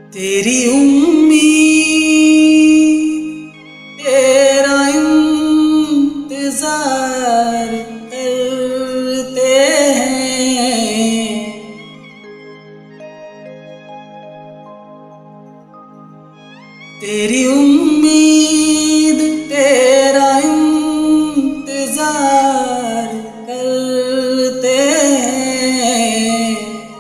तेरी उम्मीद तेरा इंतजार करते हैं। तेरी उम्मीद तेरा इंतजार करते हैं।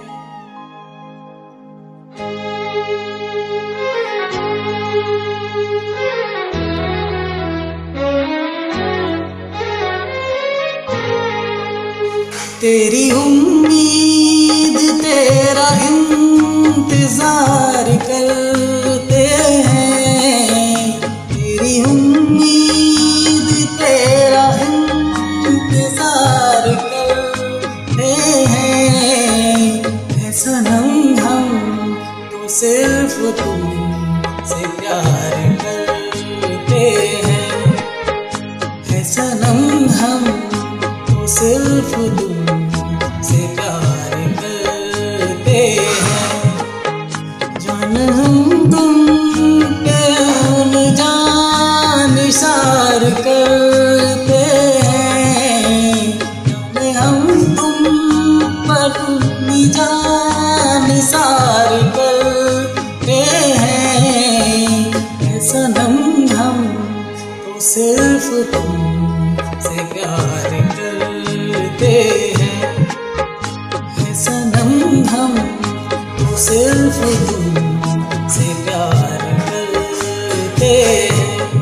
तेरी उम्मीद तेरा इंतजार करते हैं। तेरी उम्मीद तेरा इंतजार करते हैं। है सनम हम तो सिर्फ तुमसे प्यार करते हैं। है सनम हम तो सिर्फ तुमसे प्यार करते हैं। जान हम तुम पे जान निसार करते हैं। जान हम तुम पर जान निसार करते हैं। सनम हम तो सिर्फ तुमसे प्यार करते हैं। है सनम हम तो सिर्फ तुमसे प्यार करते हैं।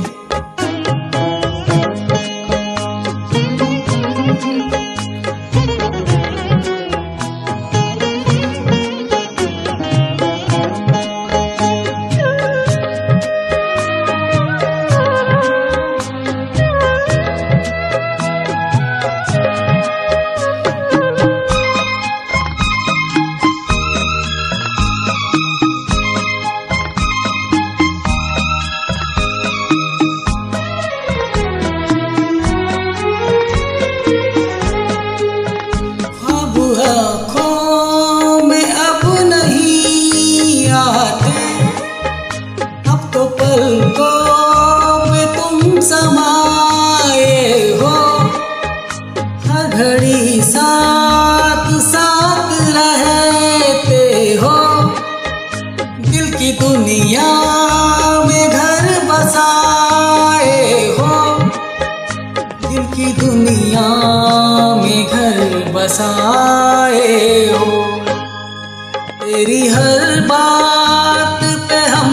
घड़ी साथ साथ रहते हो। दिल की दुनिया में घर बसाए हो। दिल की दुनिया में घर बसाए हो। तेरी हर बात पे हम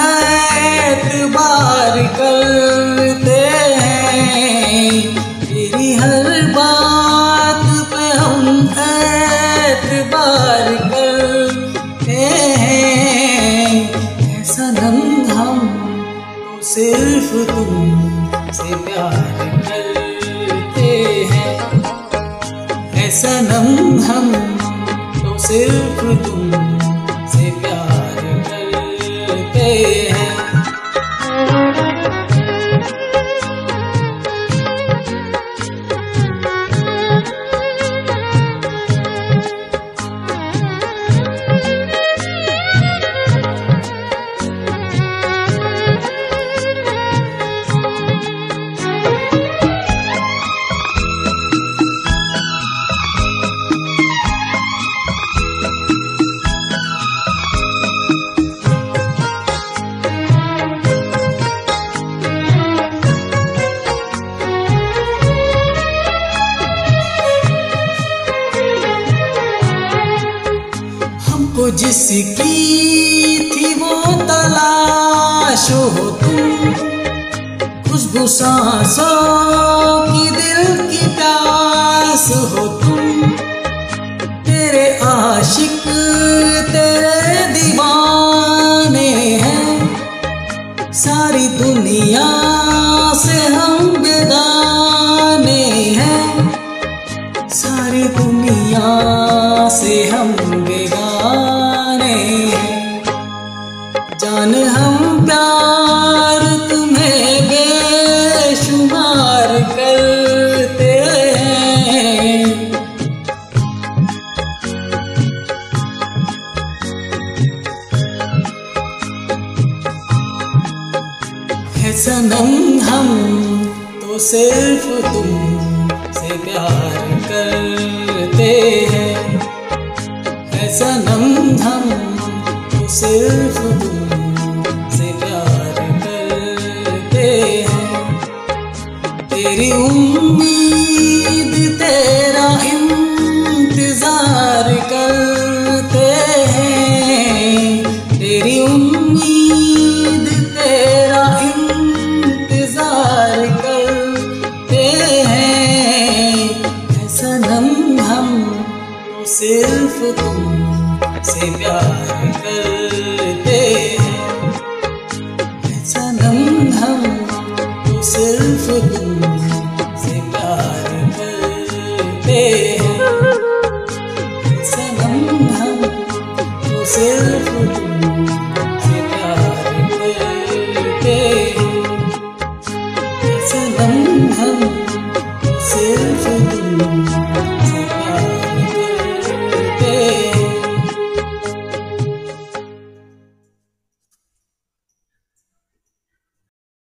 एतबार करते हैं। तेरी हर बात पे हम एतबार करते हैं। सनम हम तो सिर्फ तुमसे प्यार करते हैं। सनम हम तो सिर्फ तुमसे प्यार करते हैं। जिसकी थी वो तलाश हो तुम। खुशबू सांसों की दिल की प्यास हो तुम। तेरे आशिक तेरे दीवाने हैं। सारी दुनिया से हम बेगाने हैं। सारी दुनिया से हम बेगाने हैं। जान हम प्यार तुम्हें बेशुमार करते हैं। सनम हम तो सिर्फ तुमसे प्यार करते हैं, है सनम हम तो सिर्फ तुमसे प्यार करते हैं। तेरी उम्मीद तेरा इंतजार करते हैं, तेरी उम्मीद तेरा इंतजार करते हैं, है सनम हम तो सिर्फ तुमसे प्यार करते हैं, है सनम हम तो सिर्फ तुमसे प्यार करते हैं, है सनम हम तो सिर्फ